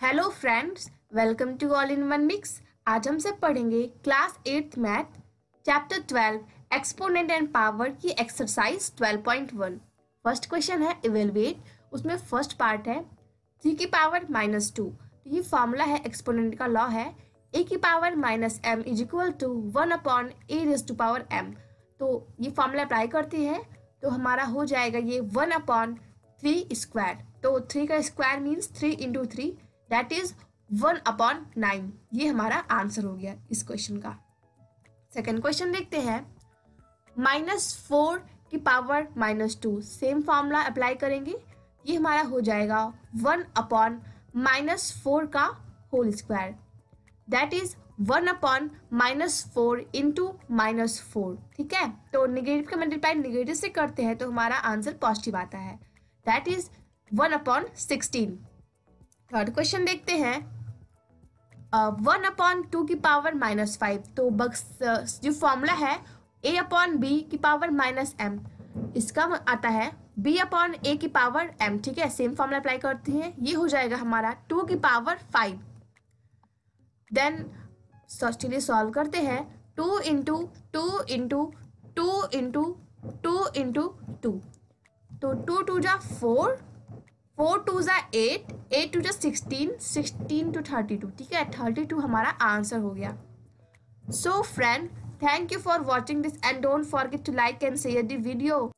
Hello friends, welcome to all in one mix. आज हम सब पढ़ेंगे class 8th math chapter 12 exponent and power की एक्सरसाइज 12.1। फर्स्ट क्वेश्चन है इवेलुएट। उसमें फर्स्ट पार्ट है 3 की पावर -2। तो ये फॉर्मूला है, एक्सपोनेंट का लॉ है, a की power -m is equal to 1/a⁻m। तो ये फॉर्मूला अप्लाई करते हैं तो हमारा हो जाएगा ये 1/3 स्क्वायर। तो 3 का स्क्वायर मीन्स 3 × 3 दैट इज 1/9। ये हमारा आंसर हो गया इस क्वेश्चन का। सेकेंड क्वेश्चन देखते हैं -4 की पावर -2। सेम फॉर्मूला अप्लाई करेंगे, ये हमारा हो जाएगा 1/-4 का whole square that is 1/-4 into -4। ठीक है, तो निगेटिव का मल्टीप्लाई निगेटिव से करते हैं तो हमारा आंसर पॉजिटिव आता है दैट इज 1/16। थर्ड क्वेश्चन देखते हैं 1/2 की पावर -5। तो जो फॉर्मूला है a/b की पावर -m, इसका आता है b/a की पावर m। ठीक है, सेम फॉर्मूला अप्लाई करते हैं, ये हो जाएगा हमारा 2 की पावर 5। देन चलिए सॉल्व करते हैं। 2 × 2 × 2 × 2 × 2। तो 2 2 जा 4, 4 2 जा 8, 8 2 जा 16, 16 to 32। ठीक है, 32 हमारा आंसर हो गया। So friend, thank you for watching this and don't forget to like and share the video.